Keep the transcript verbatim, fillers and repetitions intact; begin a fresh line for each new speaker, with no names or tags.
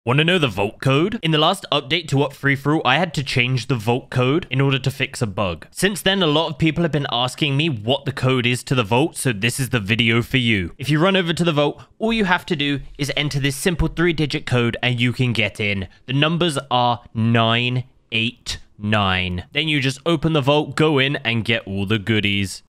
Want to know the vault code? In the last update to Up Free For All, I had to change the vault code in order to fix a bug. Since then, a lot of people have been asking me what the code is to the vault, so this is the video for you. If you run over to the vault, all you have to do is enter this simple three-digit code and you can get in. The numbers are nine eight nine. Then you just open the vault, go in, and get all the goodies.